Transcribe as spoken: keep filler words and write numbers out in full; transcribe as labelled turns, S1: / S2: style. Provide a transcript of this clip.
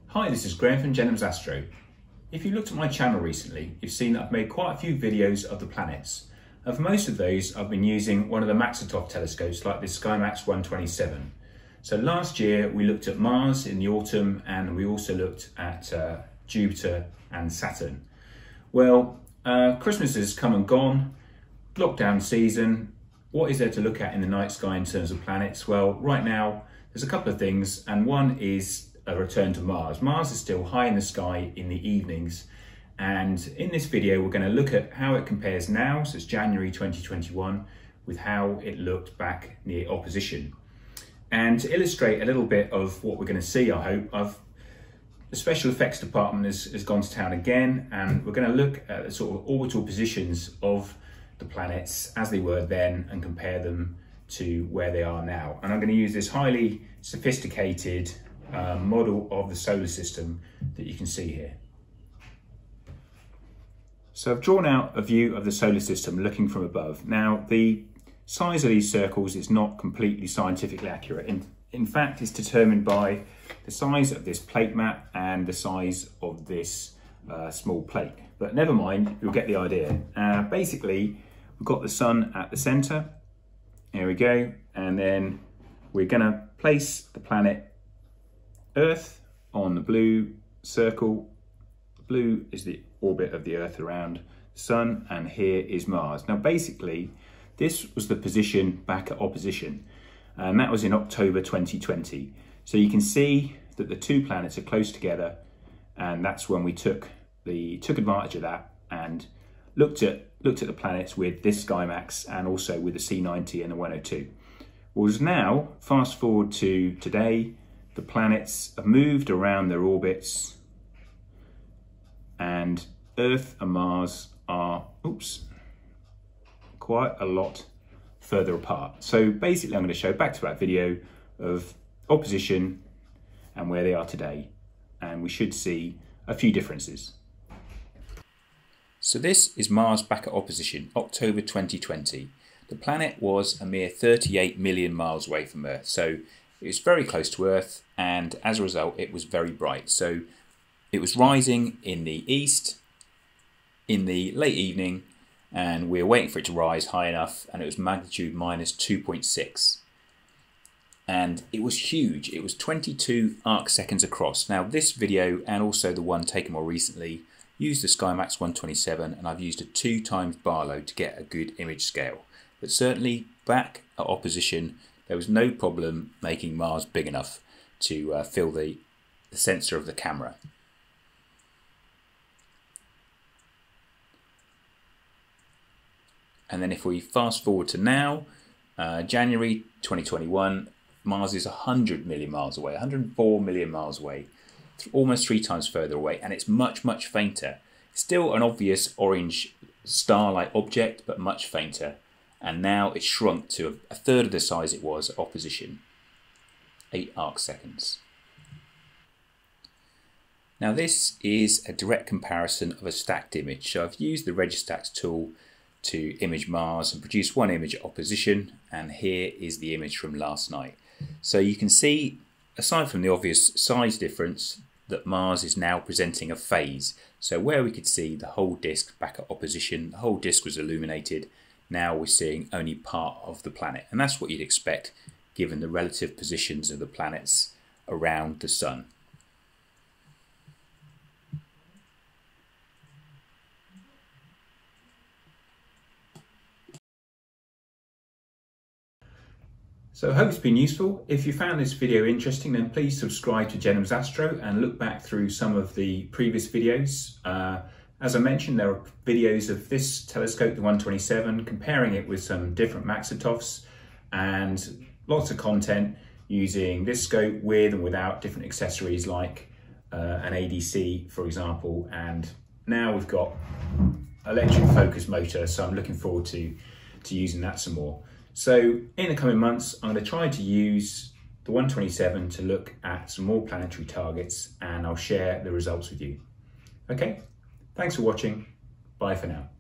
S1: Hi, this is Graham from Z W O Astro. If you looked at my channel recently, you've seen that I've made quite a few videos of the planets. And for most of those, I've been using one of the Maksutov telescopes like the Skymax one twenty-seven. So last year we looked at Mars in the autumn, and we also looked at uh, Jupiter and Saturn. Well, uh, Christmas has come and gone, lockdown season. What is there to look at in the night sky in terms of planets? Well, right now there's a couple of things, and one is a return to Mars. Mars is still high in the sky in the evenings, and in this video we're going to look at how it compares now, so it's January twenty twenty-one, with how it looked back near opposition. And to illustrate a little bit of what we're going to see, I hope, I've the special effects department has, has gone to town again, and we're going to look at the sort of orbital positions of the planets as they were then and compare them to where they are now. And I'm going to use this highly sophisticated uh, model of the solar system that you can see here. So I've drawn out a view of the solar system looking from above. Now, the size of these circles is not completely scientifically accurate. In, in fact, it's determined by the size of this plate map and the size of this uh, small plate. But never mind, you'll get the idea. Uh, basically, we've got the sun at the center. There we go. And then we're going to place the planet Earth on the blue circle. Blue is the orbit of the Earth around the sun, and here is Mars. Now, basically, this was the position back at opposition, and that was in October twenty twenty. So you can see that the two planets are close together, and that's when we took the took advantage of that and looked at looked at the planets with this Skymax and also with the C ninety and the one oh two. Whereas now, fast forward to today, the planets have moved around their orbits, and Earth and Mars are, oops, quite a lot further apart. So basically I'm going to show back to back video of opposition and where they are today, and we should see a few differences. So this is Mars back at opposition, October twenty twenty. The planet was a mere thirty-eight million miles away from Earth, so it was very close to Earth, and as a result it was very bright. So it was rising in the east in the late evening, and we were waiting for it to rise high enough, and it was magnitude minus two point six. And it was huge. It was twenty-two arc seconds across. Now this video, and also the one taken more recently, used the Skymax one twenty-seven, and I've used a two times barlow to get a good image scale. But certainly back at opposition, there was no problem making Mars big enough to uh, fill the, the sensor of the camera. And then if we fast forward to now, uh, January twenty twenty-one, Mars is one hundred million miles away, one hundred four million miles away, almost three times further away, and it's much, much fainter. Still an obvious orange star-like object, but much fainter. And now it's shrunk to a third of the size it was at opposition, eight arc seconds. Now this is a direct comparison of a stacked image. So I've used the Registax tool to image Mars and produce one image at opposition, and here is the image from last night. So you can see, aside from the obvious size difference, that Mars is now presenting a phase. So where we could see the whole disk back at opposition, the whole disk was illuminated. Now we're seeing only part of the planet, and that's what you'd expect given the relative positions of the planets around the sun. So I hope it's been useful. If you found this video interesting, then please subscribe to Z W O Astro and look back through some of the previous videos. Uh, As I mentioned, there are videos of this telescope, the one twenty-seven, comparing it with some different Maksutovs, and lots of content using this scope with and without different accessories like uh, an A D C, for example. And now we've got electric focus motor, so I'm looking forward to, to using that some more. So in the coming months, I'm going to try to use the one twenty-seven to look at some more planetary targets, and I'll share the results with you. Okay? Thanks for watching. Bye for now.